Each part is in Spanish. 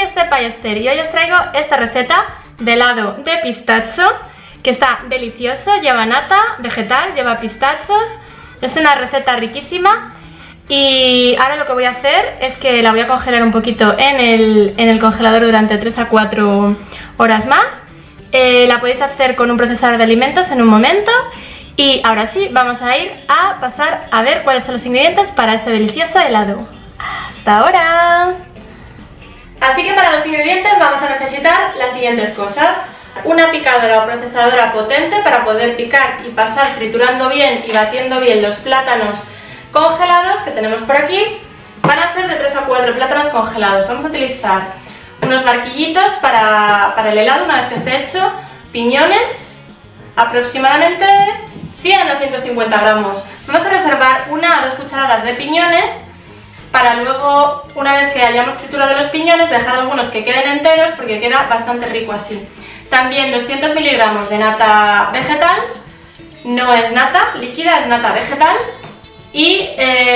Step by Esther y hoy os traigo esta receta de helado de pistacho que está delicioso, lleva nata vegetal, lleva pistachos, es una receta riquísima y ahora lo que voy a hacer es que la voy a congelar un poquito en el congelador durante 3 a 4 horas más. La podéis hacer con un procesador de alimentos en un momento y ahora sí vamos a ir a pasar a ver cuáles son los ingredientes para este delicioso helado. ¡Hasta ahora! Así que para los ingredientes vamos a necesitar las siguientes cosas: una picadora o procesadora potente para poder picar y pasar triturando bien y batiendo bien los plátanos congelados que tenemos por aquí. Van a ser de 3 a 4 plátanos congelados. Vamos a utilizar unos barquillitos para el helado una vez que esté hecho, piñones, aproximadamente 100 a 150 gramos. Vamos a reservar 1 a 2 cucharadas de piñones para luego, una vez que hayamos triturado los piñones, dejar algunos que queden enteros porque queda bastante rico así. También 200 miligramos de nata vegetal, no es nata líquida, es nata vegetal y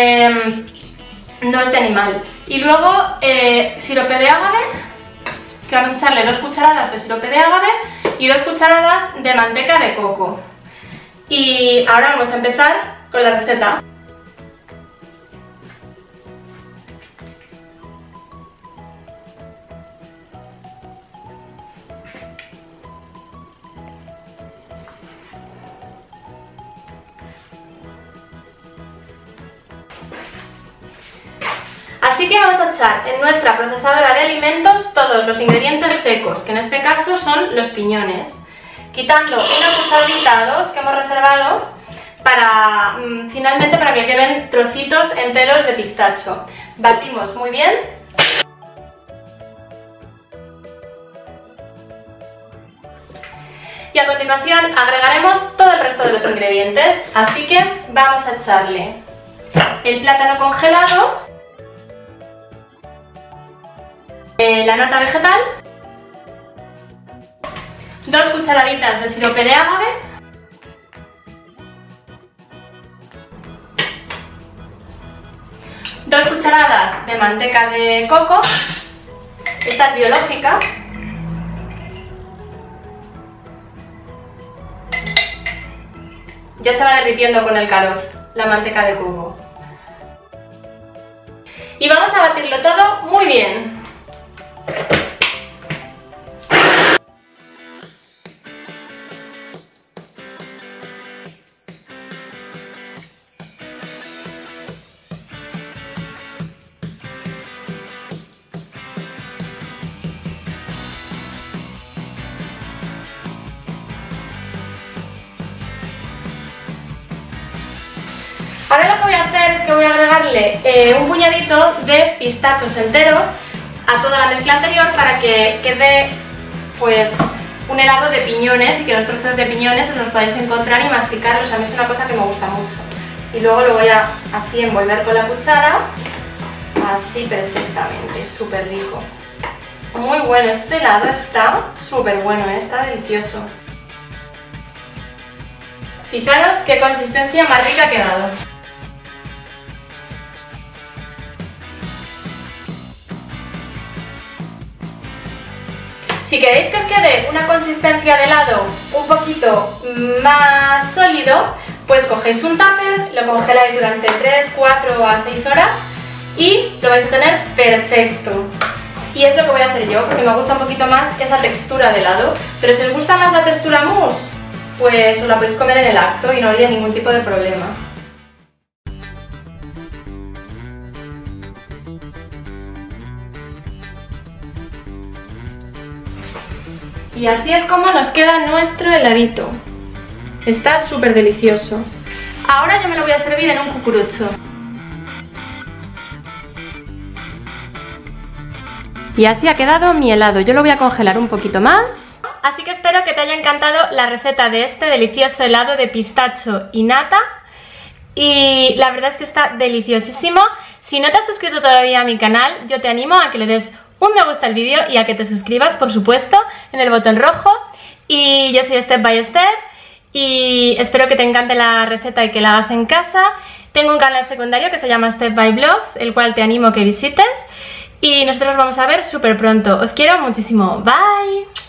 no es de animal. Y luego sirope de agave, que vamos a echarle 2 cucharadas de sirope de agave y 2 cucharadas de manteca de coco. Y ahora vamos a empezar con la receta. Así que vamos a echar en nuestra procesadora de alimentos todos los ingredientes secos, que en este caso son los piñones, quitando una cucharadita a 2 que hemos reservado para finalmente para que queden trocitos enteros de pistacho. Batimos muy bien. Y a continuación agregaremos todo el resto de los ingredientes, así que vamos a echarle el plátano congelado, la nata vegetal, 2 cucharaditas de sirope de agave, dos cucharadas de manteca de coco, esta es biológica, ya se va derritiendo con el calor la manteca de coco, y vamos a batirlo todo muy bien. Ahora lo que voy a hacer es que voy a agregarle un puñadito de pistachos enteros a toda la mezcla anterior para que quede pues un helado de piñones y que los trozos de piñones os los podáis encontrar y masticarlos. A mí es una cosa que me gusta mucho. Y luego lo voy a así envolver con la cuchara, así perfectamente, súper rico. Muy bueno, este helado está súper bueno, está delicioso. Fijaros qué consistencia más rica ha quedado. Si queréis que os quede una consistencia de helado un poquito más sólido, pues cogéis un tupper, lo congeláis durante 3, 4 a 6 horas y lo vais a tener perfecto. Y es lo que voy a hacer yo, porque me gusta un poquito más esa textura de helado. Pero si os gusta más la textura mousse, pues os la podéis comer en el acto y no habría ningún tipo de problema. Y así es como nos queda nuestro heladito. Está súper delicioso. Ahora yo me lo voy a servir en un cucurucho. Y así ha quedado mi helado. Yo lo voy a congelar un poquito más. Así que espero que te haya encantado la receta de este delicioso helado de pistacho y nata. Y la verdad es que está deliciosísimo. Si no te has suscrito todavía a mi canal, yo te animo a que le des un me gusta al vídeo y a que te suscribas, por supuesto, en el botón rojo. Y yo soy Step by Step y espero que te encante la receta y que la hagas en casa. Tengo un canal secundario que se llama Step by Vlogs, el cual te animo a que visites. y nosotros nos vamos a ver súper pronto. Os quiero muchísimo. Bye.